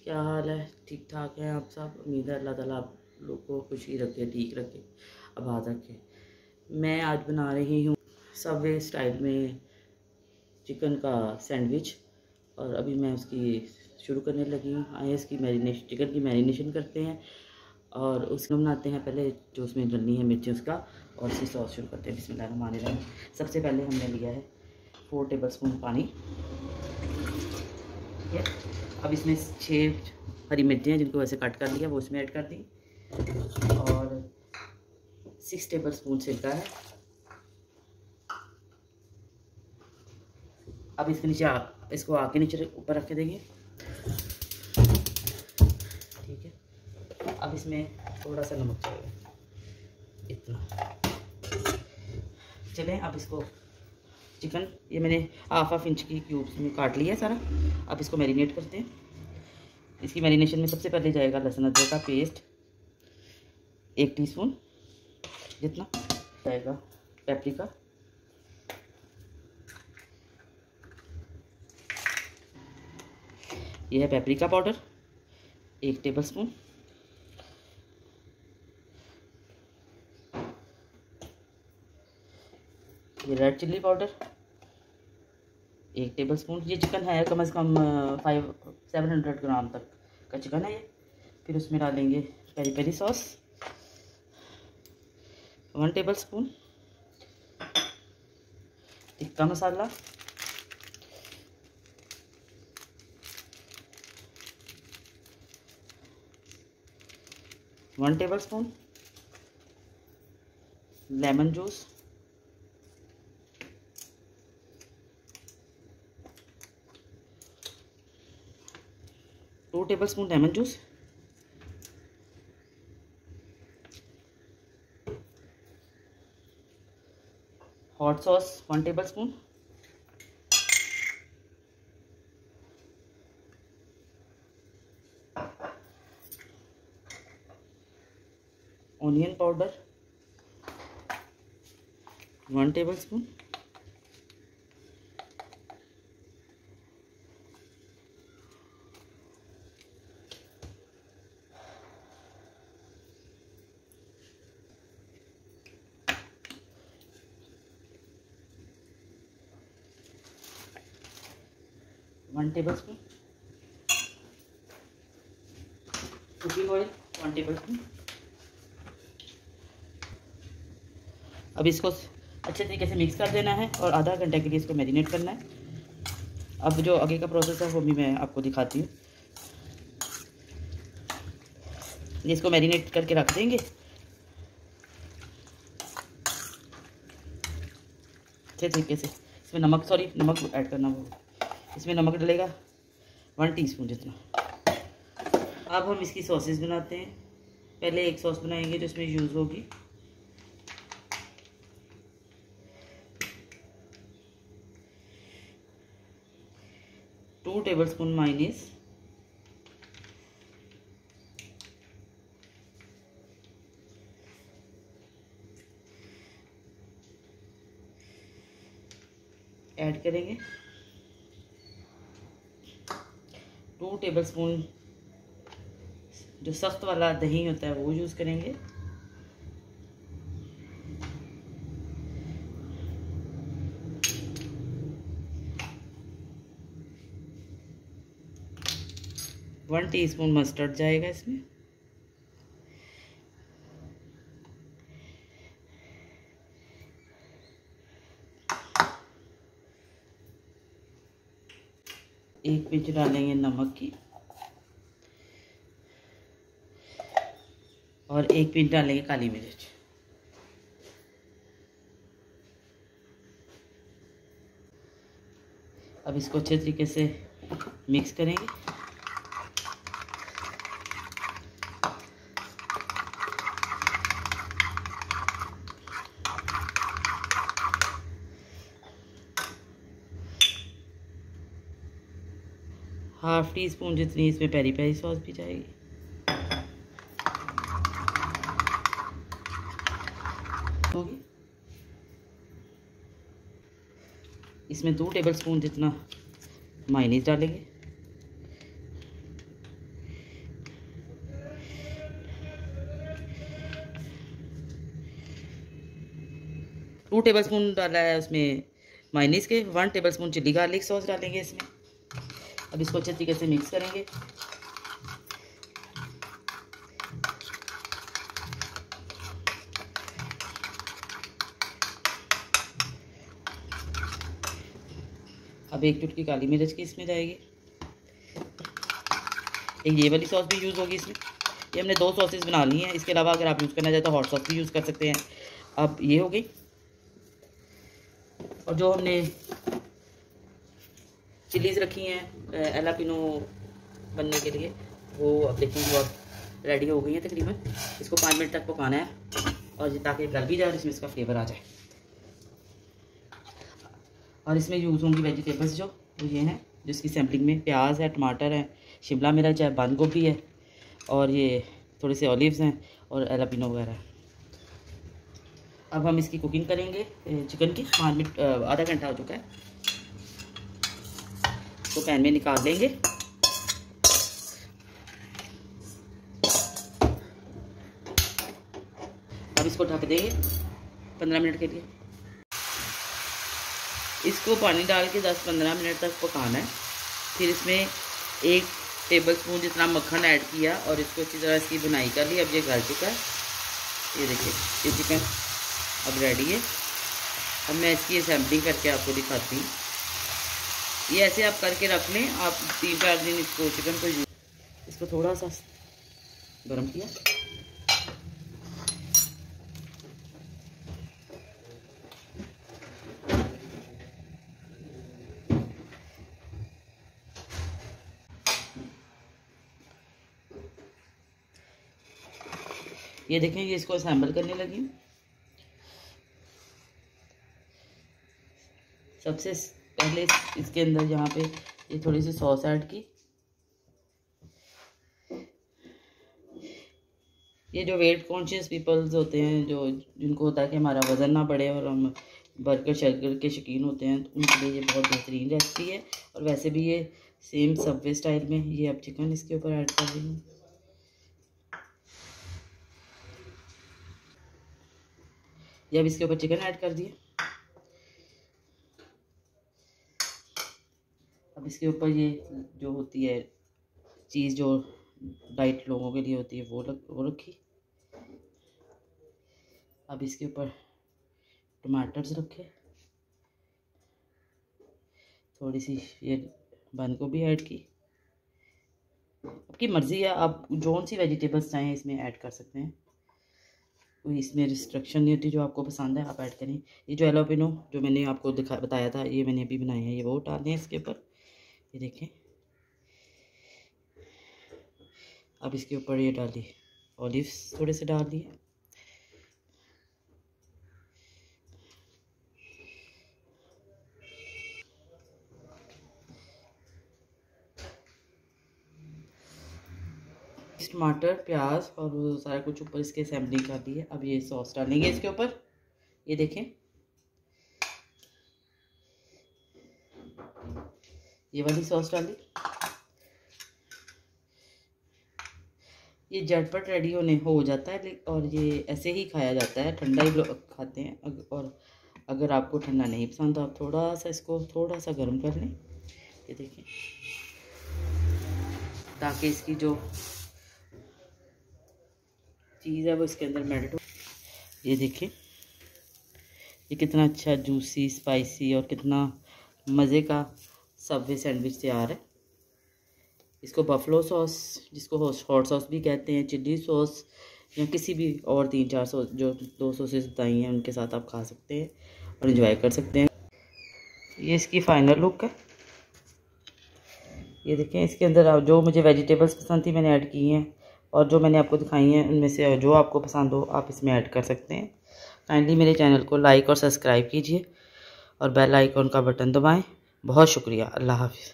क्या हाल है? ठीक ठाक हैं आप सब? उम्मीद है अल्लाह ताला आप लोग को खुशी रखे, ठीक रखे, आबाद रखे। मैं आज बना रही हूँ सबवे स्टाइल में चिकन का सैंडविच, और अभी मैं उसकी शुरू करने लगी हूँ। आइए इसकी चिकन की मैरिनेशन करते हैं और उसको बनाते हैं। पहले जो उसमें डलनी है मिर्ची उसका, और इसकी सॉस शुरू करते हैं। बिस्मिल्लाहिर्रहमानिर्रहीम। सबसे पहले हमने लिया है 4 टेबल स्पून पानी। ठीक है, अब इसमें 6 हरी मिर्चियाँ जिनको वैसे कट कर लिया वो इसमें ऐड कर दी, और 6 टेबल स्पून सिरका है। अब इसके नीचे इसको आग के नीचे ऊपर रख के देंगे। ठीक है, अब इसमें थोड़ा सा नमक चाहिए, इतना। चलें, अब इसको चिकन ये मैंने हाफ इंच की क्यूब्स में काट लिया है सारा। अब इसको मैरिनेट करते हैं। इसकी मैरिनेशन में सबसे पहले जाएगा लहसुन अदरक का पेस्ट 1 टीस्पून जितना जाएगा, पेपरिका, यह है पेपरिका पाउडर 1 टेबल स्पून, ये red chilli powder 1 tablespoon. ये चिकन है कम से कम 700 ग्राम तक का चिकन है ये। फिर उसमें डालेंगे peri peri sauce 1 tablespoon, tikka masala 1 tablespoon, lemon juice 2 tablespoon lemon juice, hot sauce 1 tablespoon, onion powder 1 tablespoon, cooking oil 1 tablespoon. अब इसको अच्छे तरीके से मिक्स कर देना है और आधा घंटे के लिए इसको मैरिनेट करना है। अब जो आगे का प्रोसेस है वो भी मैं आपको दिखाती हूँ। इसको मैरिनेट करके रख देंगे। अच्छे तरीके से इसमें नमक ऐड करना होगा। इसमें नमक डलेगा 1 टीस्पून जितना। अब हम इसकी सॉसेस बनाते हैं। पहले एक सॉस बनाएंगे जो इसमें यूज़ होगी। Two tablespoon mayonnaise, add करेंगे। 2 टेबल स्पून जो सख्त वाला दही होता है वो यूज़ करेंगे। वन टीस्पून मस्टर्ड जाएगा इसमें। एक पिंच डालेंगे नमक की, और 1 पिंच डालेंगे काली मिर्च। अब इसको अच्छे तरीके से मिक्स करेंगे। हाफ टी स्पून जितनी इसमें पेरी पेरी सॉस भी जाएगी। होगी इसमें 2 टेबल स्पून जितना मायोनीज डालेंगे। 2 टेबलस्पून डाला है उसमें मायोनीज के, 1 टेबलस्पून चिली गार्लिक सॉस डालेंगे इसमें। अब इसको अच्छे तरीके से मिक्स करेंगे। अब 1 चुटकी काली मिर्च की इसमें जाएगी। एक ये वाली सॉस भी यूज़ होगी इसमें। ये हमने 2 सॉसेस बना ली हैं। इसके अलावा अगर आप यूज़ करना चाहें तो हॉट सॉस भी यूज़ कर सकते हैं। अब ये हो गई। और जो हमने चिलीज़ रखी हैं एलापिनो बनने के लिए, वो अब देखेंगे और रेडी हो गई हैं तकरीबन। इसको 5 मिनट तक पकाना है और ताकि गल भी जाए और इसमें इसका फ्लेवर आ जाए। और इसमें यूज़ होंगी वेजिटेबल्स जो ये हैं, जिसकी सैम्पलिंग में प्याज है, टमाटर है, शिमला मिर्च है, बंद गोभी है और ये थोड़े से ऑलिव्स हैं और एलापिनो वगैरह। अब हम इसकी कुकिंग करेंगे चिकन की। 5 मिनट आधा घंटा हो चुका है। तो पैन में निकाल लेंगे। अब इसको ढक देंगे 15 मिनट के लिए। इसको पानी डाल के 10-15 मिनट तक पकाना है। फिर इसमें 1 टेबलस्पून जितना मक्खन ऐड किया और इसको अच्छी तरह इसकी बुनाई कर ली। अब ये गल चुका है। ये देखिए ये चिकन अब रेडी है। अब मैं इसकी सैम्पलिंग करके आपको दिखाती हूँ। ये ऐसे आप करके रख लें। आप 3-4 दिन इसको चिकन को इसको थोड़ा सा गर्म किया। ये देखें ये इसको असेंबल करने लगी। सबसे पहले इसके अंदर यहाँ पे ये थोड़ी सी सॉस ऐड की। ये जो वेट कॉन्शियस पीपल्स होते हैं, जो जिनको होता है कि हमारा वज़न ना बढ़े और हम बर्गर शर्गर के शौकीन होते हैं, तो उनके लिए ये बहुत बेहतरीन रेसिपी है। और वैसे भी ये सेम सबवे स्टाइल में। ये अब चिकन इसके ऊपर ऐड कर रही हूँ। ये अब इसके ऊपर चिकन ऐड कर दिए। अब इसके ऊपर ये जो होती है चीज़ जो डाइट लोगों के लिए होती है वो रखी। अब इसके ऊपर टमाटर्स रखे, थोड़ी सी ये बंद गोभी ऐड की। आपकी मर्ज़ी है, आप जौन सी वेजिटेबल्स चाहें इसमें ऐड कर सकते हैं। कोई इसमें रिस्ट्रिक्शन नहीं होती। जो आपको पसंद है आप ऐड करें। ये जो एलापिनो जो मैंने आपको बताया था, ये मैंने अभी बनाए हैं, ये वो डालने हैं इसके ऊपर। ये देखें। अब इसके ऊपर ये डाली ऑलिव्स थोड़े से डाल दिए। टमाटर प्याज और वो सारा कुछ ऊपर इसके असेंबलिंग कर दी है। अब ये सॉस डालेंगे इसके ऊपर। ये देखें ये वाली सॉस डाली। ये झटपट रेडी हो जाता है और ये ऐसे ही खाया जाता है। ठंडा ही लोग खाते हैं। और अगर आपको ठंडा नहीं पसंद तो आप थोड़ा सा इसको थोड़ा सा गर्म कर लें। ये देखें ताकि इसकी जो चीज़ है वो इसके अंदर मेल्ट हो। ये देखें ये कितना अच्छा जूसी स्पाइसी और कितना मज़े का सबवे सैंडविच तैयार है। इसको बफलो सॉस, जिसको हॉट सॉस भी कहते हैं, चिल्ली सॉस या किसी भी और 3-4 सॉस जो 2 सॉसेस बताई हैं उनके साथ आप खा सकते हैं और एंजॉय कर सकते हैं। ये इसकी फाइनल लुक है। ये देखें इसके अंदर जो मुझे वेजिटेबल्स पसंद थी मैंने ऐड की हैं और जो मैंने आपको दिखाई हैं उनमें से जो आपको पसंद हो आप इसमें ऐड कर सकते हैं। काइंडली मेरे चैनल को लाइक और सब्सक्राइब कीजिए और बेल आइकॉन का बटन दबाएं। बहुत शुक्रिया। अल्लाह हाफ़िज़।